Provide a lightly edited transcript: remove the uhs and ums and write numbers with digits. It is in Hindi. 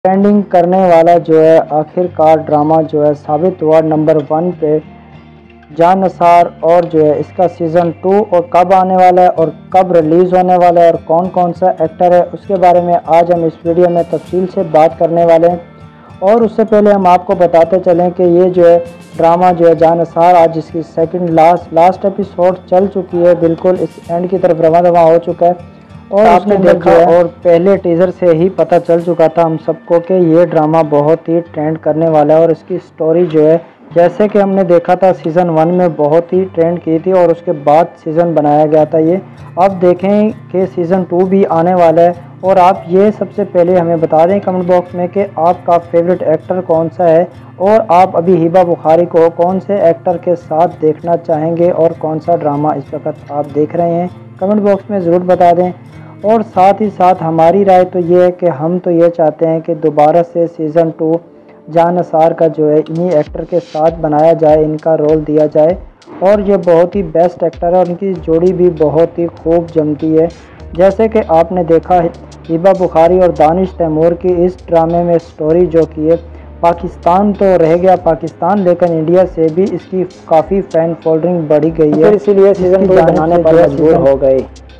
ट्रेंडिंग करने वाला जो है आखिरकार ड्रामा जो है साबित हुआ नंबर 1 पे जान निसार। और जो है इसका सीज़न 2 और कब आने वाला है और कब रिलीज़ होने वाला है और कौन कौन सा एक्टर है उसके बारे में आज हम इस वीडियो में तफसील से बात करने वाले हैं। और उससे पहले हम आपको बताते चलें कि ये जो है ड्रामा जो है जान निसार आज इसकी सेकंड लास्ट एपिसोड चल चुकी है, बिल्कुल इस एंड की तरफ रवा हो चुका है। और आपने देखा और पहले टीज़र से ही पता चल चुका था हम सबको कि ये ड्रामा बहुत ही ट्रेंड करने वाला है। और इसकी स्टोरी जो है जैसे कि हमने देखा था सीज़न 1 में बहुत ही ट्रेंड की थी और उसके बाद सीज़न बनाया गया था ये। अब देखें कि सीज़न 2 भी आने वाला है। और आप ये सबसे पहले हमें बता दें कमेंट बॉक्स में कि आपका फेवरेट एक्टर कौन सा है और आप अभी हिबा बुखारी को कौन से एक्टर के साथ देखना चाहेंगे और कौन सा ड्रामा इस वक्त आप देख रहे हैं, कमेंट बॉक्स में ज़रूर बता दें। और साथ ही साथ हमारी राय तो ये है कि हम तो ये चाहते हैं कि दोबारा से सीज़न 2 जान निसार का जो है इन्हीं एक्टर के साथ बनाया जाए, इनका रोल दिया जाए। और ये बहुत ही बेस्ट एक्टर है और इनकी जोड़ी भी बहुत ही खूब जमती है। जैसे कि आपने देखा हिबा बुखारी और दानिश तैमूर की इस ड्रामे में स्टोरी जो की है, पाकिस्तान तो रह गया पाकिस्तान, लेकिन इंडिया से भी इसकी काफ़ी फ़ैन फॉलोइंग बढ़ी गई है, इसीलिए सीज़न 2 बनाने पर मजबूर हो गए।